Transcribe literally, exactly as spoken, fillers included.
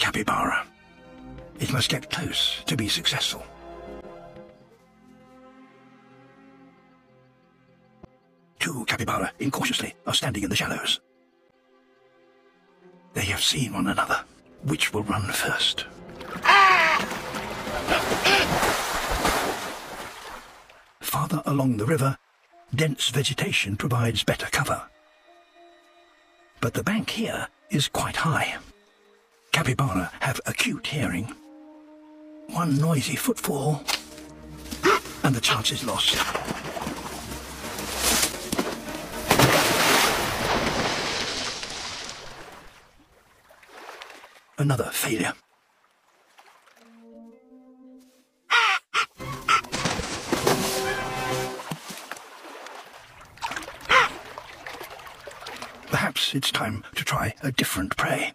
capybara. It must get close to be successful. Two capybara incautiously are standing in the shallows. They have seen one another. Which will run first? Farther along the river, dense vegetation provides better cover. But the bank here is quite high. Capybara have acute hearing. One noisy footfall, and the chance is lost. Another failure. Perhaps it's time to try a different prey.